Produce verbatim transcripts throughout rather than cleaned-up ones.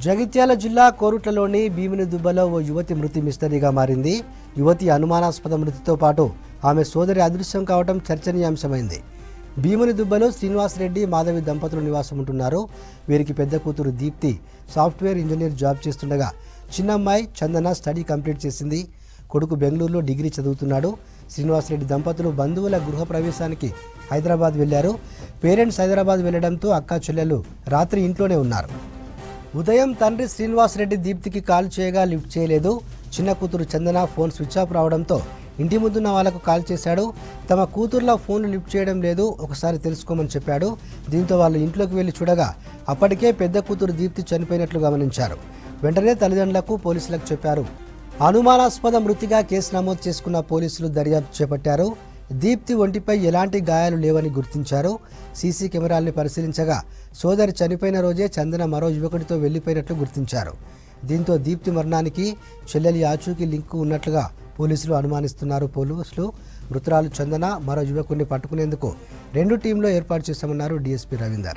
జగిత్యాల జిల్లా కోరుట్లలోని భీమిని దుబ్బలో ఓ యువతి మృతి మిస్టరీగా మారింది. యువతి అనుమానాస్పద మృతితో పాటు ఆమె సోదరి అదృశ్యం కావడం చర్చనీయాంశమైంది. భీమిని దుబ్బలో శ్రీనివాసరెడ్డి మాధవి దంపతులు నివాసం ఉంటున్నారు. వీరికి పెద్ద కూతురు దీప్తి సాఫ్ట్వేర్ ఇంజనీర్ జాబ్ చేస్తుండగా చిన్నమ్మాయి చందన స్టడీ కంప్లీట్ చేసింది. కొడుకు బెంగళూరులో డిగ్రీ చదువుతున్నాడు. శ్రీనివాసరెడ్డి దంపతులు బంధువుల గృహ ప్రవేశానికి హైదరాబాద్ వెళ్లారు. పేరెంట్స్ హైదరాబాద్ వెళ్లడంతో అక్క చెల్లెలు రాత్రి ఇంట్లోనే ఉన్నారు. ఉదయం తండ్రి శ్రీనివాసరెడ్డి దీప్తికి కాల్ చేయగా లిఫ్ట్ చేయలేదు. చిన్న కూతురు చందన ఫోన్ స్విచ్ ఆఫ్ రావడంతో ఇంటి ముందున్న వాళ్లకు కాల్ చేశాడు. తమ కూతుర్ల ఫోన్లు లిఫ్ట్ చేయడం లేదు, ఒకసారి తెలుసుకోమని చెప్పాడు. దీంతో వాళ్ళు ఇంట్లోకి వెళ్లి చూడగా అప్పటికే పెద్ద కూతురు దీప్తి చనిపోయినట్లు గమనించారు. వెంటనే తల్లిదండ్రులకు పోలీసులకు చెప్పారు. అనుమానాస్పద మృతిగా కేసు నమోదు చేసుకున్న పోలీసులు దర్యాప్తు చేపట్టారు. దీప్తి ఒంటిపై ఎలాంటి గాయాలు లేవని గుర్తించారు. సీసీ కెమెరాల్ని పరిశీలించగా సోదరి చనిపోయిన రోజే చందన మరో యువకుడితో వెళ్లిపోయినట్లు గుర్తించారు. దీంతో దీప్తి మరణానికి చెల్లెలి ఆచూకీ లింకు ఉన్నట్లుగా పోలీసులు అనుమానిస్తున్నారు. పోలీసులు మృతురాలు చందన మరో యువకుడిని పట్టుకునేందుకు రెండు టీంలో ఏర్పాటు చేశామన్నారు డీఎస్పీ రవీందర్.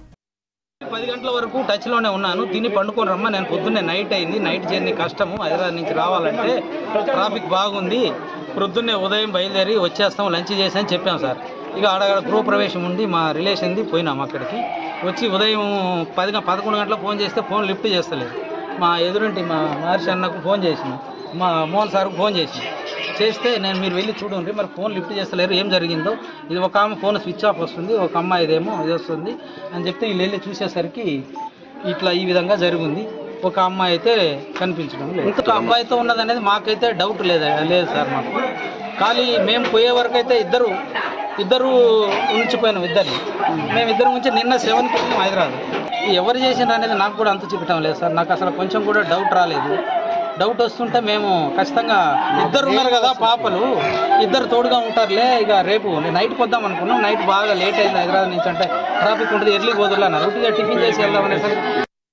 పది గంటల వరకు టచ్లోనే ఉన్నాను. దీన్ని పండుకొని రమ్మ, నేను పొద్దున్నే నైట్ అయింది, నైట్ జర్నీ కష్టము, హైదరాబాద్ నుంచి రావాలంటే ట్రాఫిక్ బాగుంది, ప్రొద్దున్నే ఉదయం బయలుదేరి వచ్చేస్తాం, లంచ్ చేసి అని చెప్పాం సార్. ఇక ఆడ గృహప్రవేశం ఉంది, మా రిలేషన్ది, పోయినాం అక్కడికి. వచ్చి ఉదయం పది పదకొండు గంటలకు ఫోన్ చేస్తే ఫోన్ లిఫ్ట్ చేస్తలేదు. మా ఎదురుంటి మా మహర్షి అన్నకు ఫోన్ చేసిన, మా మోహన్ సార్కు ఫోన్ చేసిన, చేస్తే నేను మీరు వెళ్ళి చూడండి, మరి ఫోన్ లిఫ్ట్ చేస్తలేరు, ఏం జరిగిందో, ఇది ఒక ఆమె ఫోన్ స్విచ్ ఆఫ్ వస్తుంది, ఒక అమ్మాయిదేమో ఇది వస్తుంది అని చెప్తే వీళ్ళు వెళ్ళి చూసేసరికి ఇట్లా ఈ విధంగా జరిగింది. ఒక అమ్మాయి అయితే కనిపించడం లేదు. ఇంకొక అబ్బాయితో ఉన్నదనేది మాకైతే డౌట్ లేదు లేదు సార్. మాకు ఖాళీ మేము పోయే వరకు అయితే ఇద్దరు ఇద్దరు ఉంచిపోయినాం. ఇద్దరిని మేము ఇద్దరు ఉంచి నిన్న సెవెన్కి వెళ్ళాం హైదరాబాద్. ఎవరు చేసినారు అనేది నాకు కూడా అంత చూపించడం లేదు సార్. నాకు అసలు కొంచెం కూడా డౌట్ రాలేదు. డౌట్ వస్తుంటే మేము ఖచ్చితంగా ఇద్దరు ఉన్నారు కదా పాపలు, ఇద్దరు తోడుగా ఉంటారులే, ఇక రేపు నైట్కి వద్దాం అనుకున్నాం. నైట్ బాగా లేట్ అయింది హైదరాబాద్ నుంచి, అంటే ట్రాఫిక్ ఉంటుంది, ఎర్లీ పోదులు అన్నారు. రూట్గా టిఫిన్ చేసి వెళ్దాం అనేసరికి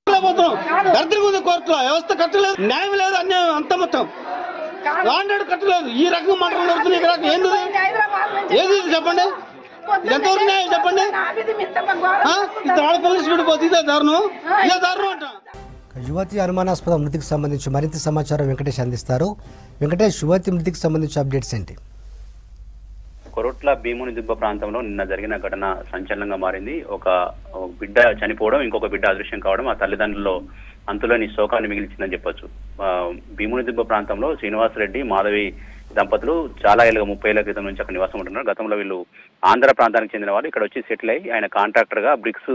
కోర్టులో వ్యవస్థ కట్టలేదు, న్యాయం లేదు, అన్యాయం అంత మొత్తం లాండెడ్ కట్టలేదు. ఈ రకంగా మాటలు నడుస్తున్నాయి. ఇక్కడ ఏంది ఏది చెప్పండి, ఎంతవరకు న్యాయం చెప్పండి. ఆడపిల్లలు విడిపోతుంది, ఇదే దారుణం, ఇదే దారుణం అంట. యువతి అనుమానాస్పద మృతికి సంబంధించి మరింత సమాచారం వెంకటేష్ అందిస్తారు. వెంకటేష్, యువతి మృతికి సంబంధించి అప్డేట్స్ ఏంటి? కొరుట్ల భీముని దుబ్బ ప్రాంతంలో నిన్న జరిగిన ఘటన సంచలనంగా మారింది. ఒక బిడ్డ చనిపోవడం, ఇంకొక బిడ్డ అదృశ్యం కావడం ఆ తల్లిదండ్రుల్లో అంతులోని శోకాన్ని మిగిల్చిందని చెప్పొచ్చు. భీముని దుబ్బ ప్రాంతంలో శ్రీనివాసరెడ్డి మాధవి దంపతులు చాలా ఏళ్ళుగా ముప్పై ఏళ్ల క్రితం నుంచి అక్కడ నివాసం ఉంటున్నారు. గతంలో వీళ్ళు ఆంధ్ర ప్రాంతానికి చెందిన వాళ్ళు. ఇక్కడ వచ్చి సెటిల్ అయ్యి ఆయన కాంట్రాక్టర్ గా బ్రిక్స్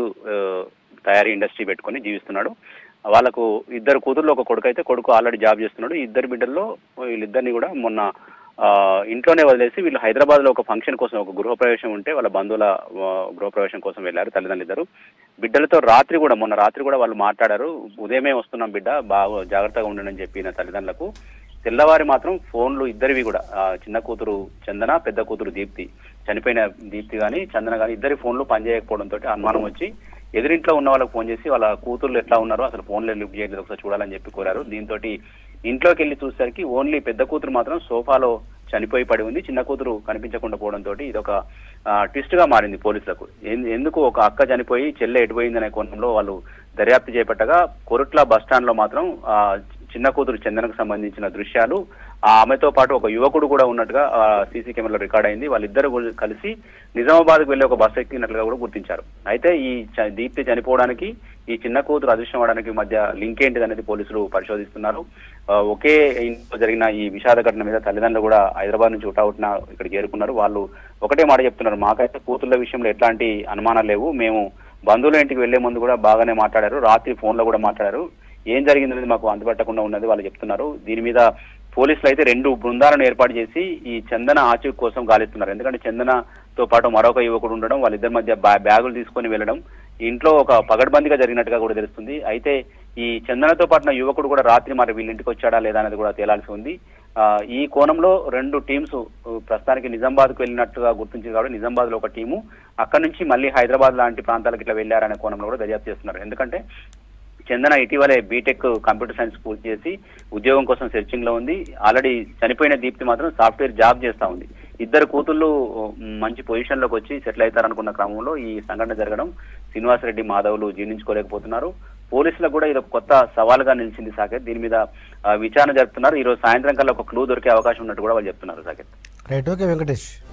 తయారీ ఇండస్ట్రీ పెట్టుకుని జీవిస్తున్నాడు. వాళ్ళకు ఇద్దరు కూతుర్లు, ఒక కొడుకు అయితే కొడుకు ఆల్రెడీ జాబ్ చేస్తున్నాడు. ఈ ఇద్దరు బిడ్డల్లో వీళ్ళిద్దరిని కూడా మొన్న ఇంట్లోనే వదిలేసి వీళ్ళు హైదరాబాద్ లో ఒక ఫంక్షన్ కోసం, ఒక గృహప్రవేశం ఉంటే వాళ్ళ బంధువుల గృహప్రవేశం కోసం వెళ్ళారు తల్లిదండ్రులు ఇద్దరు. బిడ్డలతో రాత్రి కూడా మొన్న రాత్రి కూడా వాళ్ళు మాట్లాడారు. ఉదయమే వస్తున్నాం బిడ్డ, బాగా జాగ్రత్తగా ఉండని చెప్పిన తల్లిదండ్రులకు తెల్లవారి మాత్రం ఫోన్లు ఇద్దరివి కూడా, చిన్న కూతురు చందన, పెద్ద కూతురు దీప్తి, చనిపోయిన దీప్తి కానీ చందన కానీ ఇద్దరి ఫోన్లు పనిచేయకపోవడంతో అనుమానం వచ్చి ఎదురింట్లో ఉన్న వాళ్ళకి ఫోన్ చేసి వాళ్ళ కూతుర్లు ఎట్లా ఉన్నారో, అసలు ఫోన్లో లిఫ్ట్ చేయలేదు, ఒకసారి చూడాలని చెప్పి కోరారు. దీంతో ఇంట్లోకి వెళ్ళి చూసేసరికి ఓన్లీ పెద్ద కూతురు మాత్రం సోఫాలో చనిపోయి పడి ఉంది. చిన్న కూతురు కనిపించకుండా పోవడంతో ఇది ఒక ట్విస్ట్ గా మారింది పోలీసులకు. ఎందుకు ఒక అక్క చనిపోయి చెల్లె ఎటుపోయిందనే కోణంలో వాళ్ళు దర్యాప్తు చేపట్టగా కొరుట్ల బస్ స్టాండ్ లో మాత్రం చిన్న కూతురు చందనకు సంబంధించిన దృశ్యాలు, ఆ ఆమెతో పాటు ఒక యువకుడు కూడా ఉన్నట్టుగా సీసీ కెమెరాలో రికార్డ్ అయింది. వాళ్ళిద్దరు కలిసి నిజామాబాద్కు వెళ్లి ఒక బస్సు ఎక్కినట్లుగా కూడా గుర్తించారు. అయితే ఈ దీప్తి చనిపోవడానికి, ఈ చిన్న కూతురు అదృశ్యం అవడానికి మధ్య లింక్ ఏంటిది అనేది పోలీసులు పరిశోధిస్తున్నారు. ఒకే ఇంట్లో జరిగిన ఈ విషాద ఘటన మీద తల్లిదండ్రులు కూడా హైదరాబాద్ నుంచి ఉటావుటిన ఇక్కడ చేరుకున్నారు. వాళ్ళు ఒకటే మాట చెప్తున్నారు, మాకైతే కూతుర్ల విషయంలో ఎట్లాంటి అనుమానాలు లేవు, మేము బంధువుల ఇంటికి వెళ్లే ముందు కూడా బాగానే మాట్లాడారు, రాత్రి ఫోన్ లో కూడా మాట్లాడారు, ఏం జరిగిందనేది మాకు అంతుపట్టకుండా ఉన్నది వాళ్ళు చెప్తున్నారు. దీని మీద పోలీసులు అయితే రెండు బృందాలను ఏర్పాటు చేసి ఈ చందన ఆచూకీ కోసం గాలిస్తున్నారు. ఎందుకంటే చందనతో పాటు మరొక యువకుడు ఉండడం, వాళ్ళిద్దరి మధ్య బ్యాగులు తీసుకొని వెళ్ళడం ఇంట్లో ఒక పగడ్బందీగా జరిగినట్టుగా కూడా తెలుస్తుంది. అయితే ఈ చందనతో పాటున యువకుడు కూడా రాత్రి మరి వీళ్ళ ఇంటికి వచ్చాడా లేదా అనేది కూడా తేలాల్సి ఉంది. ఈ కోణంలో రెండు టీమ్స్ ప్రస్తుతానికి నిజామాబాద్ కు వెళ్ళినట్టుగా గుర్తించింది కాబట్టి నిజామాబాద్ లో ఒక టీము, అక్కడి నుంచి మళ్ళీ హైదరాబాద్ లాంటి ప్రాంతాలకు ఇట్లా వెళ్ళారనే కోణంలో కూడా దర్యాప్తు చేస్తున్నారు. ఎందుకంటే చందన ఇటీవలే బీటెక్ కంప్యూటర్ సైన్స్ పూర్తి చేసి ఉద్యోగం కోసం సెర్చింగ్ లో ఉంది. ఆల్రెడీ చనిపోయిన దీప్తి మాత్రం సాఫ్ట్వేర్ జాబ్ చేస్తా ఉంది. ఇద్దరు కూతుళ్ళు మంచి పొజిషన్ లోకి వచ్చి సెటిల్ అవుతారనుకున్న క్రమంలో ఈ సంఘటన జరగడం శ్రీనివాసరెడ్డి మాధవులు జీర్ణించుకోలేకపోతున్నారు. పోలీసులకు కూడా ఇది ఒక కొత్త సవాలుగా నిలిచింది సాకేత్. దీని మీద విచారణ జరుపుతున్నారు. ఈ రోజు సాయంత్రం కల్లా ఒక క్లూ దొరికే అవకాశం ఉన్నట్టు కూడా వాళ్ళు చెప్తున్నారు సాకేత్. Right, okay Venkatesh.